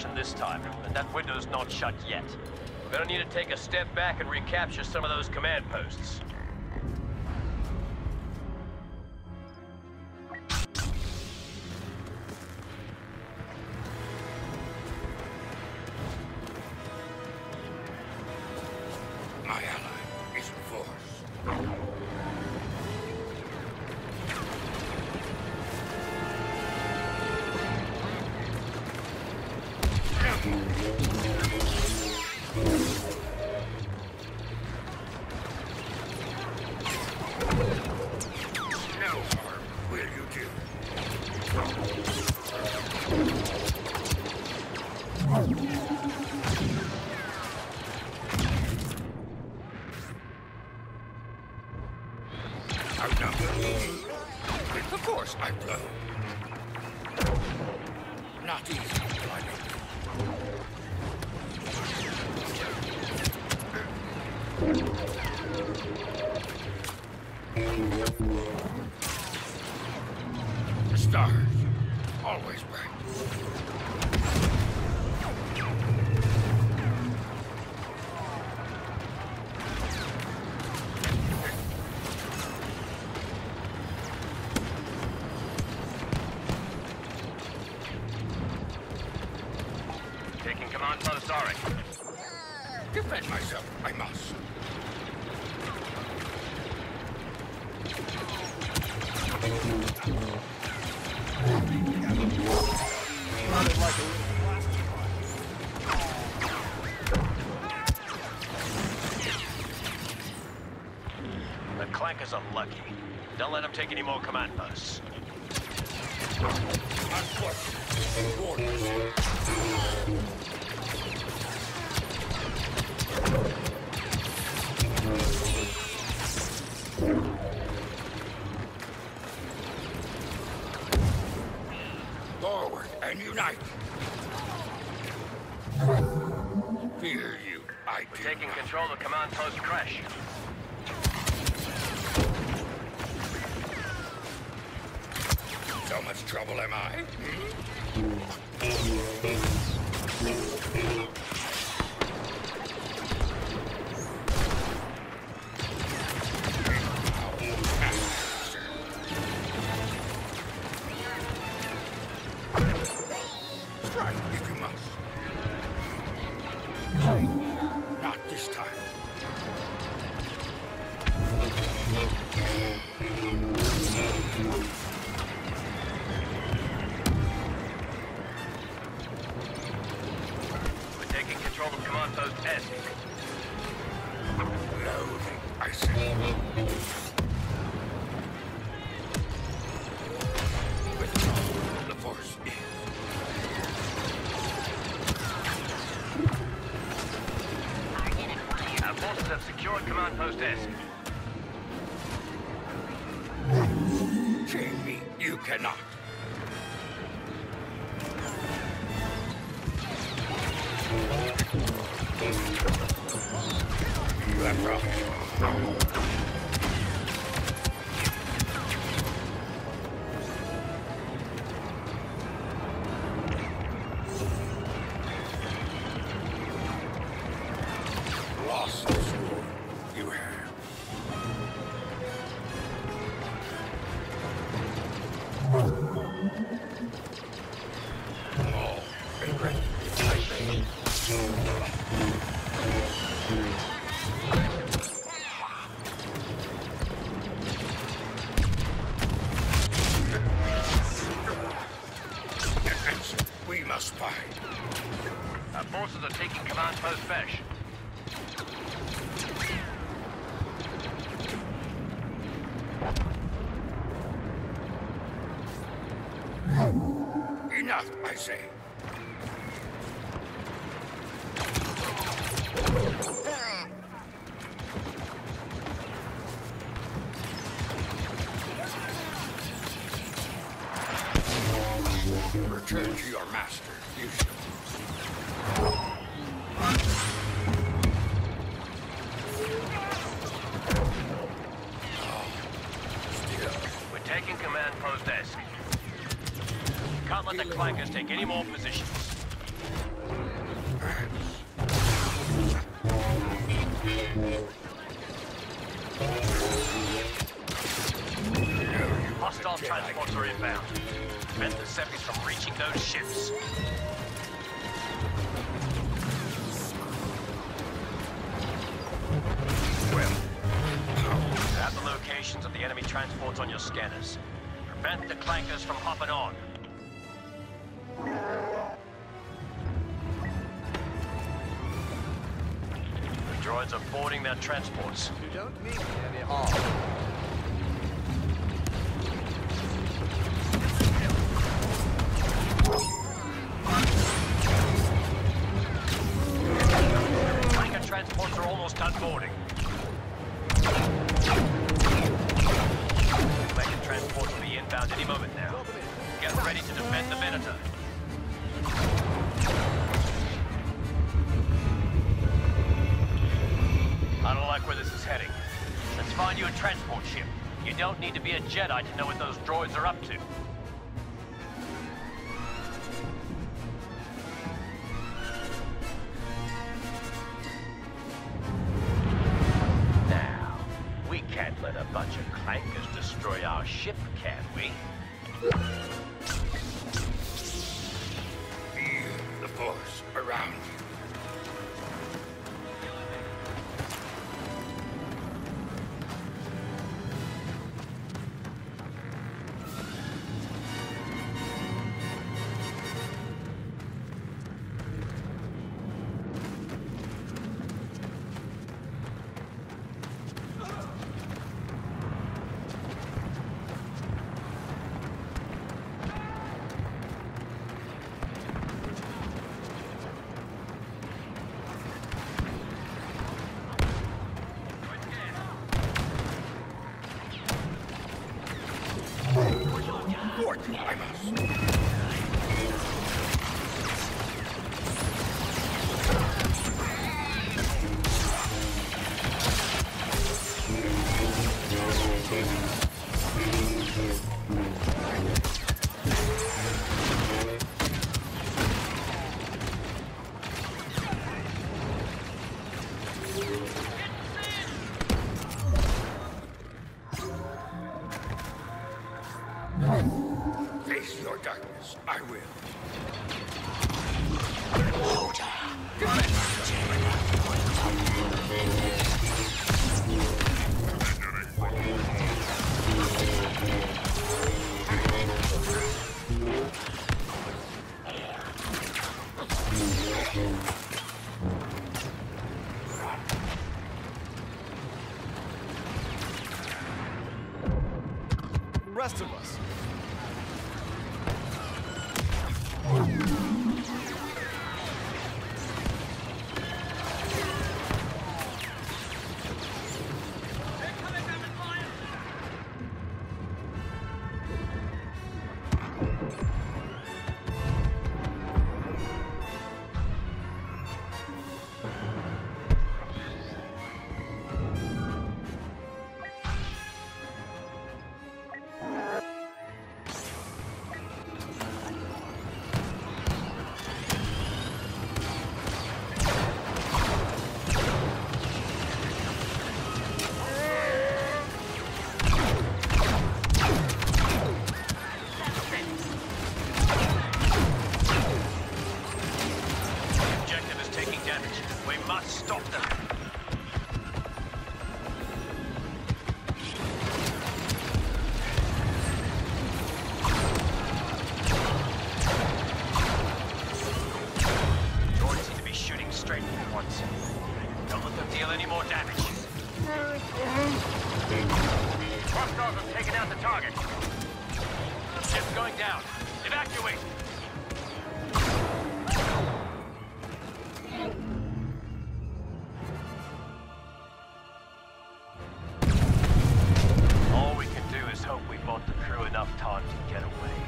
position this time, and that window's not shut yet. We're gonna need to take a step back and recapture some of those command posts. My ally is force. No harm will you do. Outnumbered. Of course I blow. Not easy, climbing. The stars, always bright. Taking command post Auric. Defend myself, I must. The Clankers are lucky. Don't let them take any more command posts. Forward and unite. Fear you, I do. We're taking control of command post Crash. So much trouble am I? Strike if you must. Not this time. We're taking control of command post S. Loathing, I say. With the force is. Our forces have secured command post S. Chain me, you cannot. Left off. Lost the sword you have. All and ready. We must fight. Our forces are taking command post Fesh. Enough, I say. Return to your master, you shall. We're taking command post S. Can't let the Clankers take any more positions. inbound. Prevent the Seppies from reaching those ships. Well, Have the locations of the enemy transports on your scanners. Prevent the clankers from hopping on. The droids are boarding their transports. You don't mean me any harm. Clanker transports are almost done boarding. Clanker transports will be inbound any moment now. Get ready to defend the Venator. I don't like where this is heading. Let's find you a transport ship. You don't need to be a Jedi to know what those droids are up to. Now, we can't let a bunch of clankers destroy our ship, can we? feel the force around you. Forth I must. Face your darkness, I will. Rest of us. Stop them! Droids seem to be shooting straight for once. Don't let them deal any more damage. Hostiles have taken out the target. Ship's going down. Evacuate! All we can do is hope we bought the crew enough time to get away.